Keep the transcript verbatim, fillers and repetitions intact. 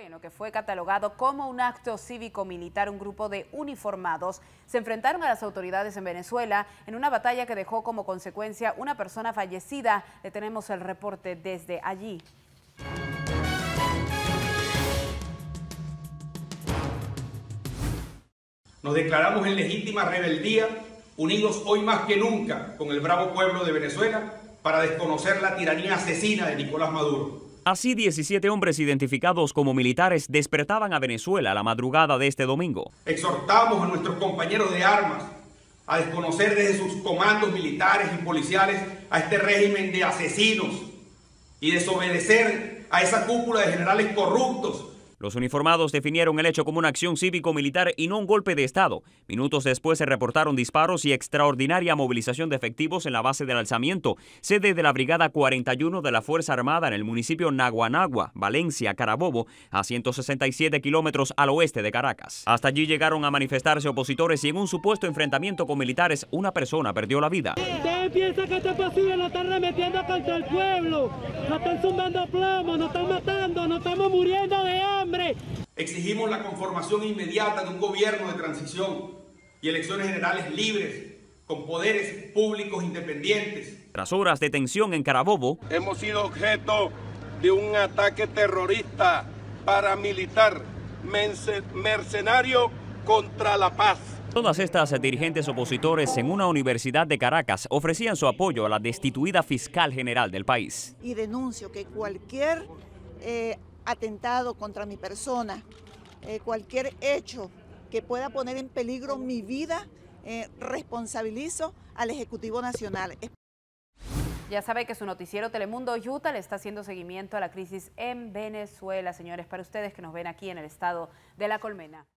En lo que fue catalogado como un acto cívico-militar, un grupo de uniformados se enfrentaron a las autoridades en Venezuela en una batalla que dejó como consecuencia una persona fallecida. Le tenemos el reporte desde allí. Nos declaramos en legítima rebeldía, unidos hoy más que nunca con el bravo pueblo de Venezuela para desconocer la tiranía asesina de Nicolás Maduro. Así, diecisiete hombres identificados como militares despertaban a Venezuela a la madrugada de este domingo. Exhortamos a nuestros compañeros de armas a desconocer desde sus comandos militares y policiales a este régimen de asesinos y desobedecer a esa cúpula de generales corruptos. Los uniformados definieron el hecho como una acción cívico-militar y no un golpe de Estado. Minutos después se reportaron disparos y extraordinaria movilización de efectivos en la base del alzamiento, sede de la Brigada cuarenta y uno de la Fuerza Armada en el municipio Naguanagua, Valencia, Carabobo, a ciento sesenta y siete kilómetros al oeste de Caracas. Hasta allí llegaron a manifestarse opositores y en un supuesto enfrentamiento con militares, una persona perdió la vida. ¿Ustedes piensan que esto es posible? Nos están remetiendo contra el pueblo, nos están zumbando plomo, nos están matando, nos estamos muriendo de hambre. Exigimos la conformación inmediata de un gobierno de transición y elecciones generales libres, con poderes públicos independientes. Tras horas de tensión en Carabobo, hemos sido objeto de un ataque terrorista paramilitar, mercenario contra la paz. Todas estas dirigentes opositores en una universidad de Caracas ofrecían su apoyo a la destituida fiscal general del país. Y denuncio que cualquier eh, atentado contra mi persona, eh, cualquier hecho que pueda poner en peligro mi vida, eh, responsabilizo al Ejecutivo Nacional. Ya sabe que su noticiero Telemundo Utah le está haciendo seguimiento a la crisis en Venezuela. Señores, para ustedes que nos ven aquí en el estado de La Colmena.